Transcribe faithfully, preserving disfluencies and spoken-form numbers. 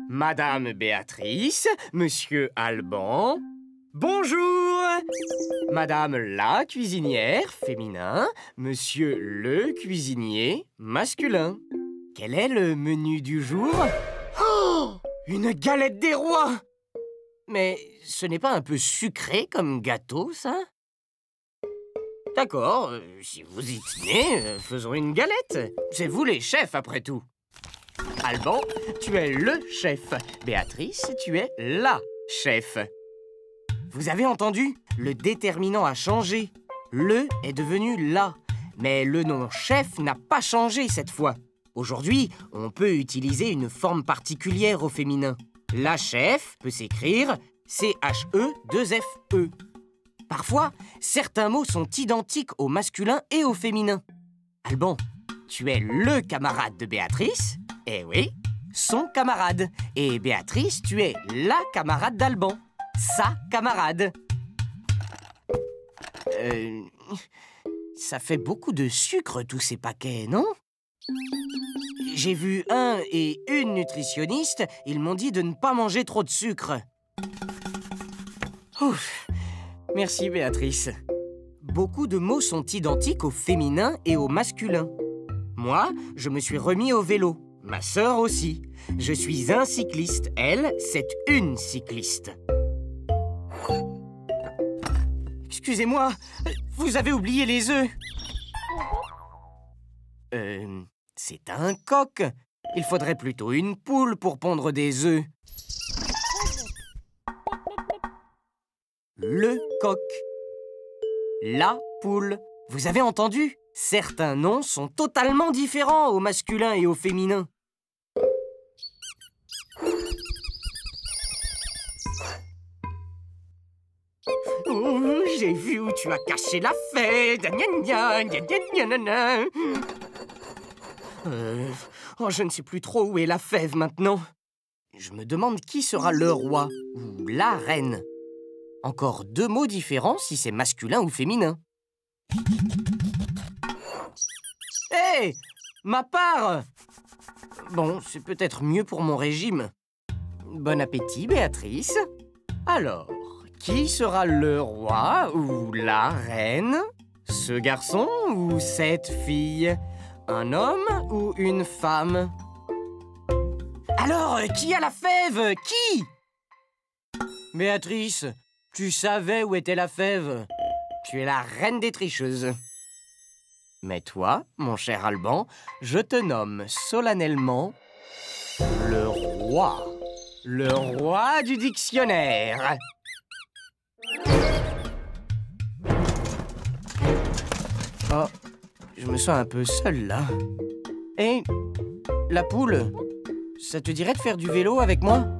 Madame Béatrice, Monsieur Alban, bonjour. Madame la cuisinière, féminin, Monsieur le cuisinier, masculin. Quel est le menu du jour? Oh, une galette des rois! Mais ce n'est pas un peu sucré comme gâteau, ça? D'accord, euh, si vous y tenez, euh, faisons une galette. C'est vous les chefs, après tout. Alban, tu es le chef. Béatrice, tu es la chef. Vous avez entendu? Le déterminant a changé. Le est devenu la. Mais le nom chef n'a pas changé cette fois. Aujourd'hui, on peut utiliser une forme particulière au féminin. La chef peut s'écrire C H E deux F E. Parfois, certains mots sont identiques au masculin et au féminin. Alban, tu es le camarade de Béatrice? Eh oui, son camarade. Et Béatrice, tu es la camarade d'Alban. Sa camarade. Euh, ça fait beaucoup de sucre, tous ces paquets, non? J'ai vu un et une nutritionniste, ils m'ont dit de ne pas manger trop de sucre. Ouf. Merci, Béatrice. Beaucoup de mots sont identiques au féminin et au masculin. Moi, je me suis remis au vélo. Ma sœur aussi. Je suis un cycliste. Elle, c'est une cycliste. Excusez-moi, vous avez oublié les œufs. Euh, c'est un coq. Il faudrait plutôt une poule pour pondre des œufs. Le coq. La poule. Vous avez entendu? Certains noms sont totalement différents au masculin et au féminin. Oh, j'ai vu où tu as caché la fève. Euh, oh, je ne sais plus trop où est la fève maintenant. Je me demande qui sera le roi ou la reine. Encore deux mots différents si c'est masculin ou féminin. Hé, hey, ma part! Bon, c'est peut-être mieux pour mon régime. Bon appétit, Béatrice. Alors, qui sera le roi ou la reine? Ce garçon ou cette fille? Un homme ou une femme? Alors, qui a la fève? Qui? Béatrice, tu savais où était la fève. Tu es la reine des tricheuses. Mais toi, mon cher Alban, je te nomme solennellement le roi. Le roi du dictionnaire. Oh, je me sens un peu seul, là. Hé, la poule, ça te dirait de faire du vélo avec moi?